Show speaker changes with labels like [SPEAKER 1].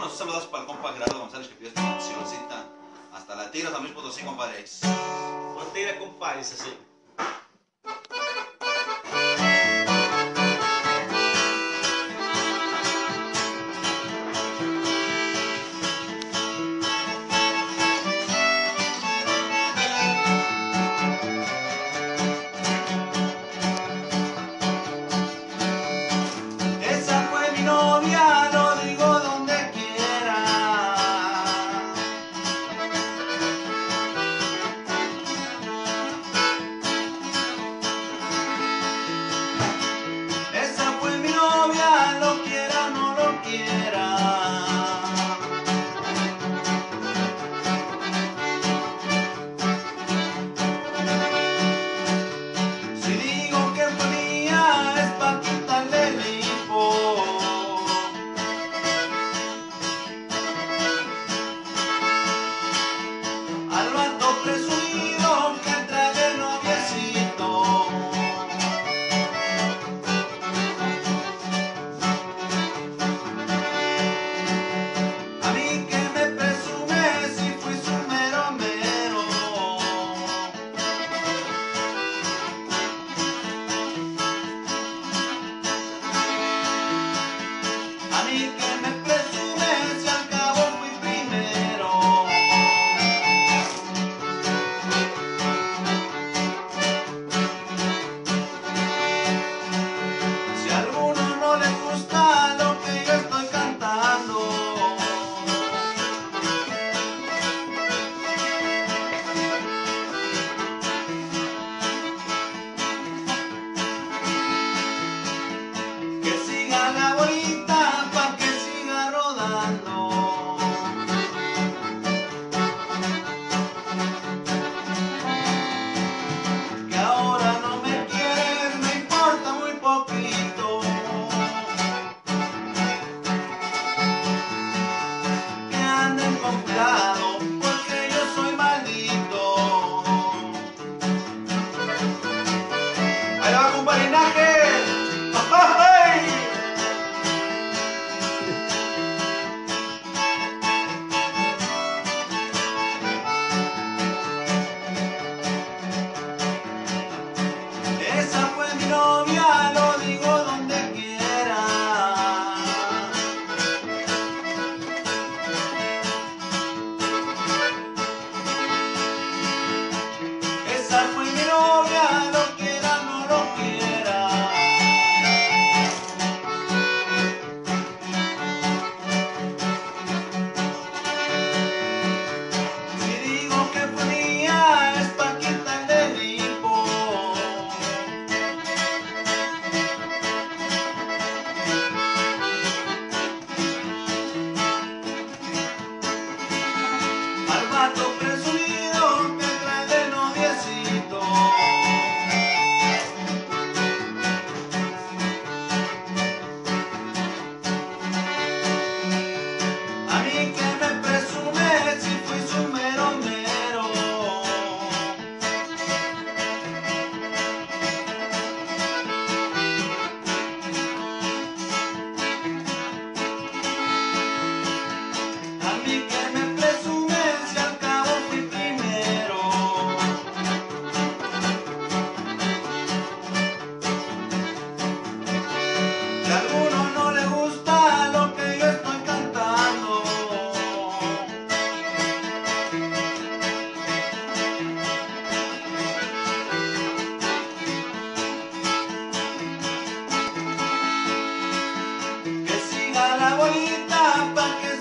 [SPEAKER 1] vámonos, un saludazo para el compa Gerardo González que pidió esta cancioncita. Hasta la tira, también Potosí, compadres.
[SPEAKER 2] Ponte ir a compa, dice así.
[SPEAKER 1] Esa fue mi novia, lo digo donde quiera. Esa fue mi novia, lo quiera o no lo quiera. Si digo que fue mía, es pa' quitarle el hipo. Al vato presumido que trae el noviecito. A mí que me presume si fui su mero mero. A mí que me presume si al cabo fui primero. Si a alguno no le gusta lo que yo estoy cantando, que siga la bolita pa' que siga rodando. Que ahora no me quieren, me importa muy poquito. Que anden con cuidado, porque yo soy maldito. Ahí va, compadrinaje. ¡Ay! Esa fue mi novia, lo digo donde quiera. Esa fue mi novia, lo quiera o no lo quiera. Si digo que fue mía, es pa' quitarle el hipo. Al vato presumido que trae de noviecito. A mí que me presume si fui su mero mero. A mí que me presume si al cabo fui primero. Si a alguno no le gusta lo que yo estoy cantando, que siga la bolita pa' que